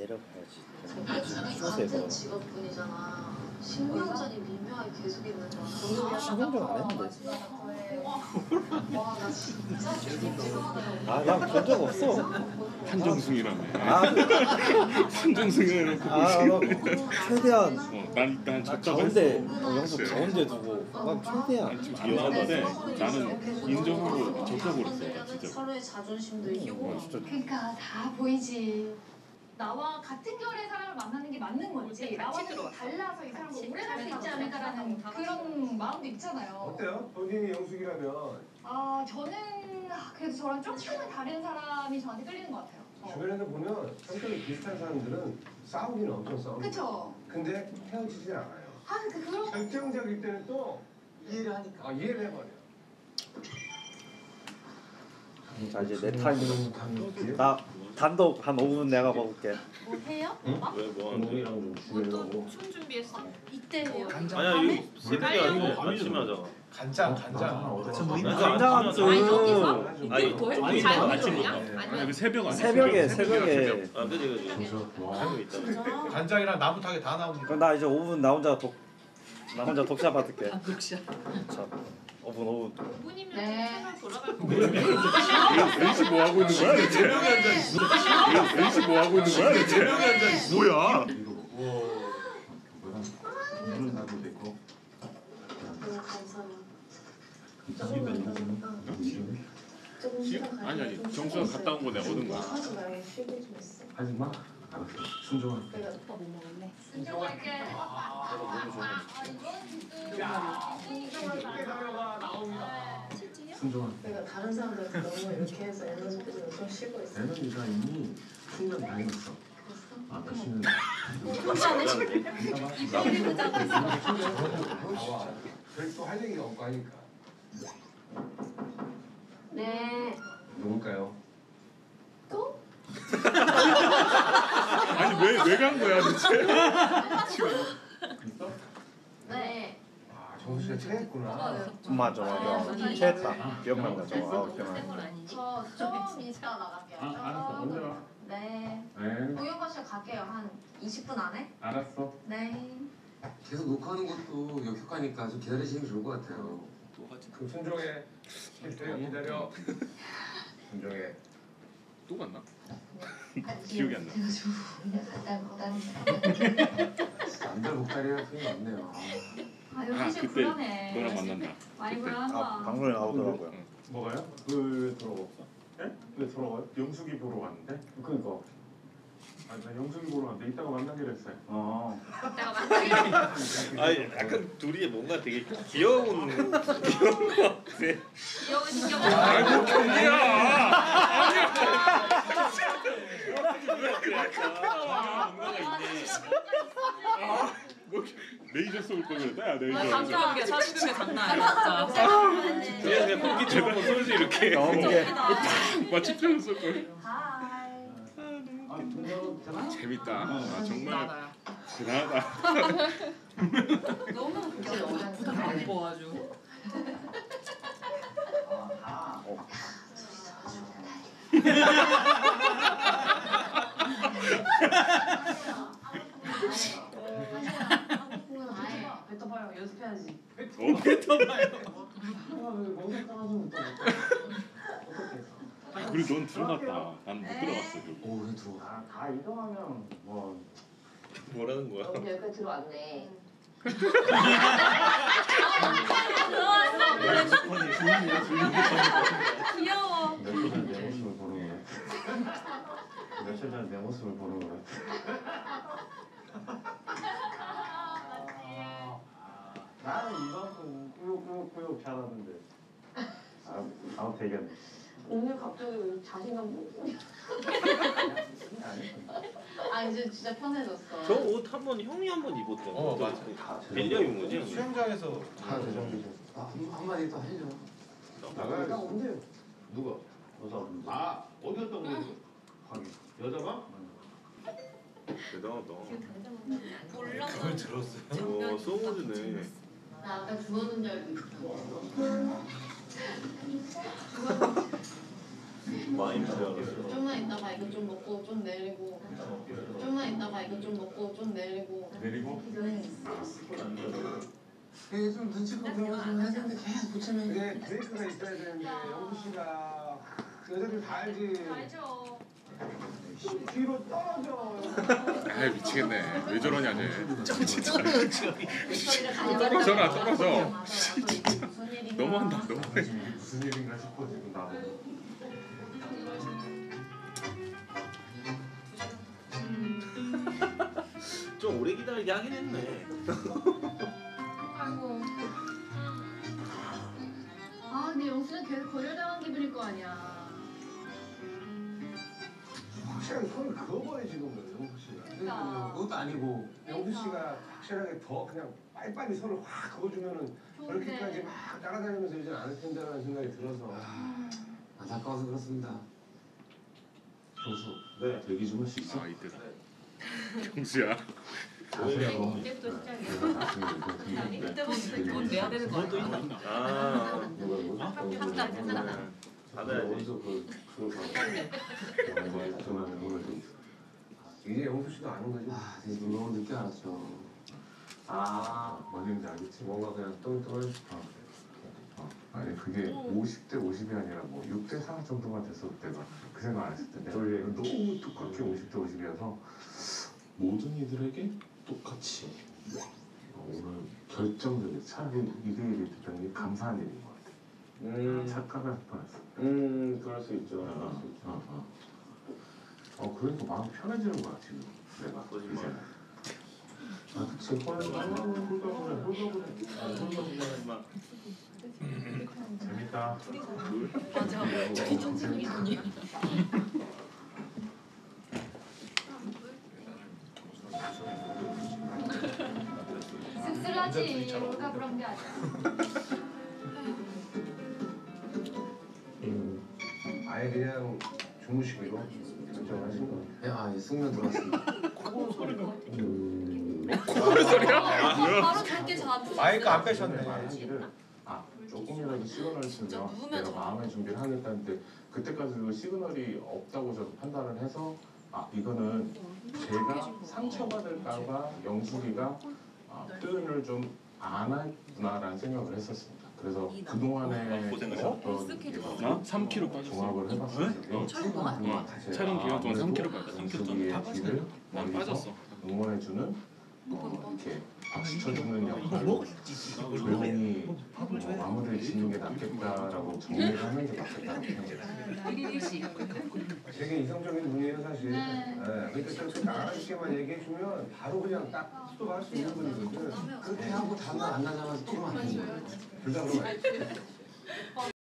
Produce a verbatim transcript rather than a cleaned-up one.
내려가야지. 같은 직업군이잖아. 신경전이 미묘하게 계속 있는 거야. 신경전 안 했는데. 와, 나 진짜 직업군이라고. 아, 난 본 적 없어. 한정승이라며. 아, 한정승이라고. 아, 너 최대한. 어, 난, 난 나 적다고 가운데, 했어. 어, 영수 가운데 두고. 난 최대한. 좀 미안한데 나는 인정하고 적다고 그랬어. 진짜. 서로의 자존심도 있고. 어, 진짜. 그러니까 다 보이지. 나와 같은 결의 사람을 만나는 게 맞는 거지. 나와는 좀 달라서 이 사람과 오래 살 수 있지 않을까라는 그런 마음도 있잖아요. 어때요? 본인이 영숙이라면 아 저는 그래도 저랑 조금은 다른 사람이 저한테 끌리는 것 같아요. 어. 주변에서 보면 성격이 비슷한 사람들은 싸우기는 엄청 싸우고 그쵸? 근데 헤어지질 않아요. 아 그, 그런 결정적일 때는 또 이해를 하니까 아, 이해를 해버려. 자, 이제 내 타임. 나 단독 한 오 분 내가 먹을게. 뭐 해요? 응? 막? 왜 뭐하는데? 춤 준비했어? 이때예요. 아니야 이거 새벽이 아니고 아침에 하잖아. 간장 간장. 간장한 술. 아니 여기서? 아니 이거 해? 아니 잘못 아침부터. 그냥? 아니 아니면 그 새벽 아니야? 새벽에, 새벽이야, 새벽에. 새벽. 아 그지 그지. 알고 있다. 간장이랑 나무탕이 다 나오니까. 그럼 나 이제 오 분 나 혼자 독, 나 혼자 독자 받을게. 독샷. 자, 오 분, 오 분. 오 분이면 네. 채널 돌아갈 거 렌시 뭐 하고 있는 거야? 대체? 네 명이 앉아 있어. 렌시 뭐 하고 있는 거야? 대체? 네 명이 앉아 있어. 뭐야? 물은 나도 됐고. 너무 감사해요. 조금 지? 아니 아니 정수가 갔다 온 거 내가 얻은 거야. 하지 말고 쉬고 좀 있어. 하지 마. 알았어. 순종아. 내가 오빠 뭐 먹을래? 순종할게. 순종아. 내가 다른 사람들한테 너무 이렇게 해서 에너지 뺏으면 좀 쉬고 있어. 에너지가 이미 충전 다 해놨어. 아까 쉬는. 그래서 또할 얘기가 없고 하니까. 네. 누굴까요? 또? 아니 왜 왜 간 거야 대체? 있어? 네. 아 정수 씨가 체했구나. 맞아, 맞아. 취했다. 기억난다, 저거. 아, 기억난다. 저 좀 이따 나갈게요. 아, 알았어. 언제 와? 네. 네. 공연거실 갈게요. 한 이십 분 안에? 알았어. 네. 계속 녹화하는 것도 역효과니까 좀 기다리시는 게 좋을 것 같아요. 그럼 순종해. 기다려 기다려. 순종해. 또 갔나? 기억이 안 나. 남자 목다리가 소용이 없네요. 아 아 여기 그때 불안해. 너랑 만난다. 많이 그때. 아, 불안하다. 방송에 나오더라고요. 뭐가요? 왜 돌아갔어? 예? 왜 돌아가요? 영숙이 보러 갔는데? 그니까. 아니 나 영숙이 보러 갔는데 이따가 만나기로 했어요. 아. 내가 만나기로 아니 약간 둘이 뭔가 되게 귀여운 귀여운 거 같아. 귀여운 신경 아이고 경기야. 뭐 레이저 쏠 걸 그랬다. 야 레이저. 감사한 게 사실은 장난 아니야 진짜. 그냥 그냥 공기 주는 거 쏠지 이렇게. 너무 게. 마취표를 쏠 걸. 하이. 아, 재밌다. 아 정말 나야. 지나다. 너무 웃겨. 안 보아줘. 뱉어봐요. 연습해야지. 어 뱉어봐요. 그리고 넌 들어갔다. 난 못 들어갔어. 오, 그냥 들어와. 아, 다 이동하면 뭐 뭐라는 거야? 여기 여기까지 들어왔네. 귀여워. 며칠 전에 내 모습을 보는 거야. 며칠 전에 내 모습을 보는 거야. 나는 이만큼 꾸역꾸역꾸역 잘하는데. 아, 아웃 대견. 오늘 갑자기 왜 자신감 뿜뿜. 아 이제 진짜 편해졌어. 저 옷 한 번 형이 한 번 입었잖아. 어, 맞아. 다 빌려 입은 거지? 형이? 수영장에서 다 대정비죠. 아, 한마디 또 하시죠. 나가야지. 온대요. 누가? 여자 온대. 아 어디 갔다 온 거지? 거기. 여자가? 대단하다. 몰라. 그걸 들었어요? 와 소울이네. 나 아까 죽었는 줄 알고 있어. 많이 배워요. 좀만 있다가 이거 좀 먹고 좀 내리고 좀만 있다가 이거 좀 먹고 좀 내리고 내리고 응. 이게 좀 눈치껏 그런 거좀 해야 되는데 계속 붙이면 이게 이게 브레이크가 있어야 되는데 영수 씨가 여자들 다 알지. 알죠. 뒤로 떨어져. 아 미치겠네. 왜 저러냐 쟤. 진짜. 떨어져라 떨어져. 무슨 일인가? 너무한다 너무해. 지금 이게 무슨 일인가 싶어 지금 나도. 좀 오래 기다리게 하긴 했네. 아이고. 아 근데 영수는 계속 거절당한 기분일 거 아니야. 확실하게 손을 그어버려 지금 영수 씨가. 그러니까. 그것도 아니고 영수 씨가 확실하게 더 그냥 빨리빨리 손을 확 그어주면은 그렇게까지 막 따라다니면서 이제 않을 텐데라는 생각이 들어서. 안타까워서 그렇습니다. 교수. 네. 대기 좀 할 수 있어? 아 이때다. 경수야. 아세요? 이때부터 시작이야. 내가 나중에 이거 드리는데 이때부터 돈 내야 되는 거 아니야? 아. 한달 됐나? 받아야지. 어디서 그 그걸 전화하는 오늘 좀. 이제 영수 씨도 아는 거지. 아, 이제 너무 늦게 알았죠. 아, 뭔 얘기인지 알겠지? 뭔가 그냥 똥똥을. 어. 어. 아니 그게 오십 대 오십이 아니라 뭐 육 대 사 정도만 됐을 때가 그 생각 안 했을 때 내가 원래. 너무 똑같게 오십 대 오십이어서 모든 이들에게 똑같이 어, 오늘 결정적인 차라리 이대 일이 됐다는 게 감사한 일인 것 같아. 음. 착각할 뻔했어. 음, 그럴 수 있죠. 어, 그럴 수 있죠. 어, 어. 어, 그러니까 마음 편해지는 거야 지금 내가. 거짓말. 이제는. 아, 그치. 홀가분해, 홀가분해, 홀가분해. 막 재밌다. 맞아. 저희 정신이 돈이야. 씁쓸하지. 우리가 그런 게 아니야. 아예 그냥 주무시기로 결정하신 거. 네, 아, 예, 숙면 들어왔습니다. 코골 소리야? 뭐야? 바로 잘게 자. 마이크 안 빼셨네. 말하기를 아 조금이라도 시그널을 진짜 주면 누우면 내가 저- 마음의 준비를 하겠다 했는데 그때까지 그 시그널이 없다고 저도 판단을 해서 아 이거는 제가 상처받을까봐 영숙이가 아, 표현을 좀 안 했구나라는 생각을 했었습니다. 그래서 그동안에 고생했어? 있었던 어? 삼 킬로그램 빠졌어. 종합을 해봤을 때 어. 촬영 동안? 촬영 기간 동안 삼 킬로그램 빠졌어. 삼 킬로그램 영숙이의 뒤를 난 멀리서 빠졌어. 응원해주는 어, 이렇게 박수 쳐주는 역할로 조용히 어, 마무리를 짓는 게 낫겠다라고 정리를 하는 게 낫겠다고 생각해요. 일 일 일씩. 되게 이성적인 분이에요 사실. 네. 그러니까 저렇게 나가있게만 얘기해주면 바로 그냥 딱 스톱할 수 있는 분이거든. 그렇게 하고 다음날 안 나자마자 토론 안 되는 거예요. 둘 다 그러면 안 돼.